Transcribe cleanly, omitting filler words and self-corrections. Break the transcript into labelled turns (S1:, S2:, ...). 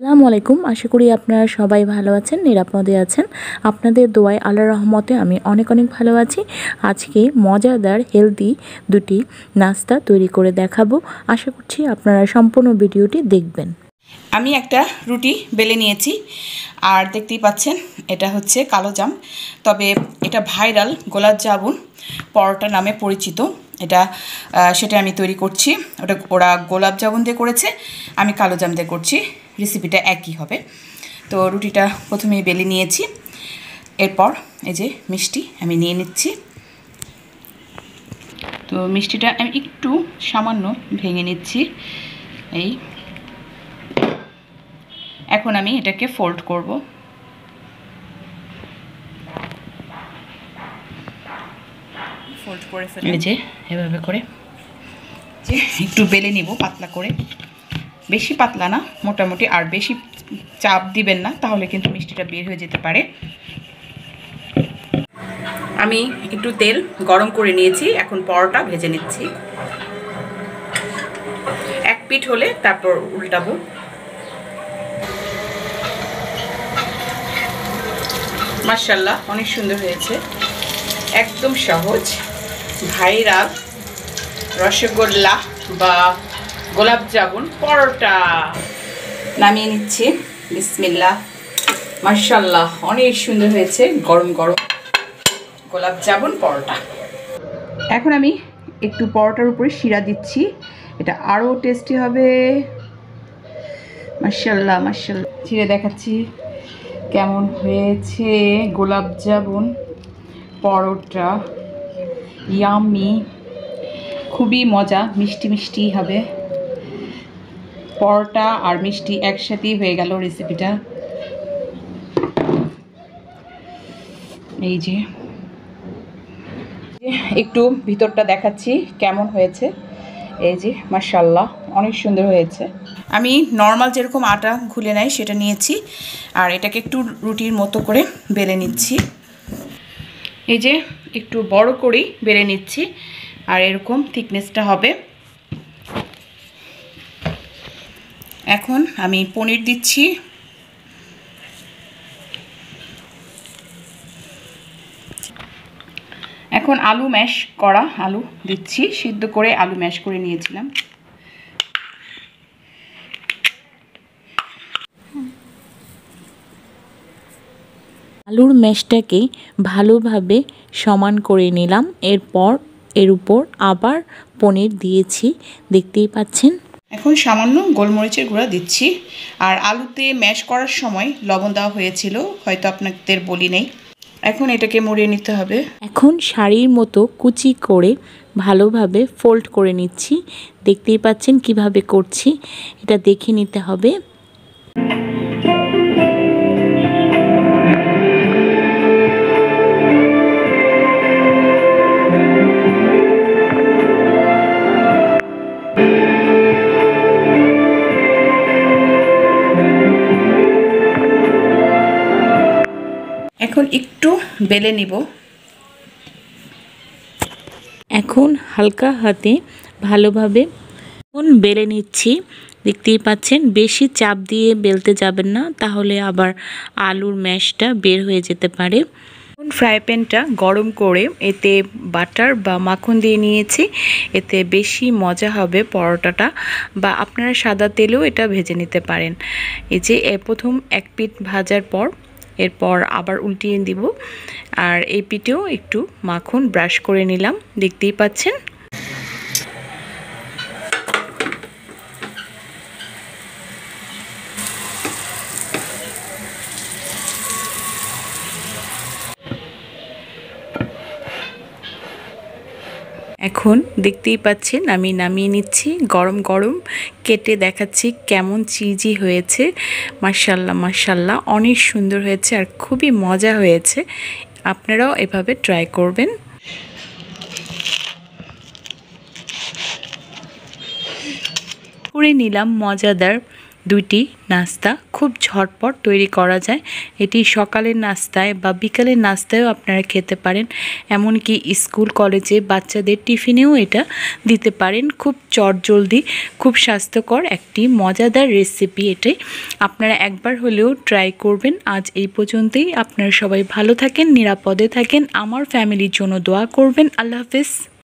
S1: আসসালামু আলাইকুম। আশা করি আপনারা সবাই ভালো আছেন, নিরাপদে আছেন। আপনাদের দোয়ায় আল্লাহর রহমতে আমি অনেক ভালো আছি। আজকে মজাদার হেলদি দুটি নাস্তা তৈরি করে দেখাবো। আশা করছি আপনারা সম্পূর্ণ ভিডিওটি দেখবেন।
S2: আমি একটা রুটি বেলে নিয়েছি আর দেখতেই পাচ্ছেন এটা হচ্ছে কালো জাম, তবে এটা ভাইরাল গোলাপ জামুন পরোটা নামে পরিচিত। সেটা আমি তৈরি করছি। ওরা গোলাপ জামুন দিয়ে করেছে, আমি কালো জাম দিয়ে করছি। রেসিপিটা একই হবে। তো রুটিটা প্রথমেই বেলে নিয়েছি, এরপর এই যে মিষ্টি আমি নিয়ে নিচ্ছি। তো মিষ্টিটা আমি একটু সামান্য ভেঙে নিচ্ছি। এখন আমি এটাকে ফোল্ড করব। ফোল্ড করে ফেলে এই যে এভাবে করে যে একটু বেলে নিব পাতলা করে, বেশি পাতলা না, মোটামুটি। আর বেশি চাপ দিবেন না, তাহলে কিন্তু মিষ্টিটা বের হয়ে যেতে পারে। আমি একটু তেল গরম করে নিয়েছি, এখন পরোটা ভেজে নিচ্ছি। এক পিঠ হলে তারপর উল্টাবো। মাশাআল্লাহ, অনেক সুন্দর হয়েছে, একদম সহজ। ভাইরাল রসগোল্লা বা গোলাপ জামুন পরোটা নামিয়ে নিচ্ছি। বিসমিল্লাহ। মাশাআল্লাহ, অনেক সুন্দর হয়েছে গরম গরম গোলাপ জামুন পরোটা। এখন আমি একটু পরোটার উপরে শিরা দিচ্ছি, এটা আরও টেস্টি হবে। মাশাআল্লাহ মাশাআল্লাহ, ছিঁড়ে দেখাচ্ছি কেমন হয়েছে গোলাপ জামুন পরোটা। ইয়ামি, খুবই মজা, মিষ্টি মিষ্টি হবে। পরোটা আর মিষ্টি একসাথেই হয়ে গেল রেসিপিটা। এই যে একটু ভিতরটা দেখাচ্ছি কেমন হয়েছে। এই যে মাশাআল্লাহ, অনেক সুন্দর হয়েছে। আমি নর্মাল যেরকম আটা ঘুলে নেয় সেটা নিয়েছি, আর এটাকে একটু রুটির মতো করে বেলে নিচ্ছি। এই যে একটু বড় করেই বেলে নিচ্ছি, আর এরকম থিকনেসটা হবে। এখন আমি পনির দিচ্ছি। এখন আলু ম্যাশ করা আলু দিচ্ছি, সিদ্ধ করে আলু ম্যাশ করে নিয়েছিলাম।
S1: আলুর ম্যাশটাকে ভালোভাবে সমান করে নিলাম। এরপর এর উপর আবার পনির দিয়েছি, দেখতেই পাচ্ছেন।
S2: এখন সামান্য গোলমরিচের গুঁড়া দিচ্ছি। আর আলুতে ম্যাশ করার সময় লবণ দেওয়া হয়েছিল, হয়তো আপনাদের বলি নেই। এখন এটাকে মুড়িয়ে নিতে হবে।
S1: এখন শাড়ির মতো কুচি করে ভালোভাবে ফোল্ড করে নিচ্ছি। দেখতেই পাচ্ছেন কিভাবে করছি, এটা দেখে নিতে হবে।
S2: এখন একটু বেলে নিব।
S1: এখন হালকা হাতে ভালোভাবে বেলে নিচ্ছি। দেখতেই পাচ্ছেন, বেশি চাপ দিয়ে বেলতে যাবেন না, তাহলে আবার আলুর ম্যাশটা বের হয়ে যেতে পারে।
S2: ফ্রাই প্যানটা গরম করে এতে বাটার বা মাখন দিয়ে নিয়েছি, এতে বেশি মজা হবে পরোটাটা। বা আপনারা সাদা তেলেও এটা ভেজে নিতে পারেন। এই যে প্রথম এক পিঠ ভাজার পর এরপর আবার উল্টিয়ে দিব, আর এই পিঠেও একটু মাখন ব্রাশ করে নিলাম, দেখতেই পাচ্ছেন। এখন দেখতেই পাচ্ছেন আমি নামিয়ে নিচ্ছি, গরম গরম কেটে দেখাচ্ছি কেমন চিজি হয়েছে। মাশাআল্লাহ মাশাআল্লাহ, অনেক সুন্দর হয়েছে আর খুবই মজা হয়েছে। আপনারাও এভাবে ট্রাই করবেন। করে নিলাম মজাদার
S1: দুইটি নাস্তা খুব ঝটপট তৈরি করা যায়। এটি সকালের নাস্তায় বা বিকালের নাস্তায়ও আপনারা খেতে পারেন, এমনকি স্কুল কলেজে বাচ্চাদের টিফিনেও এটা দিতে পারেন। খুব চটজলদি, খুব স্বাস্থ্যকর একটি মজাদার রেসিপি এটাই। আপনারা একবার হলেও ট্রাই করবেন। আজ এই পর্যন্তই। আপনারা সবাই ভালো থাকেন, নিরাপদে থাকেন, আমার ফ্যামিলির জন্য দোয়া করবেন। আল্লাহ হাফেজ।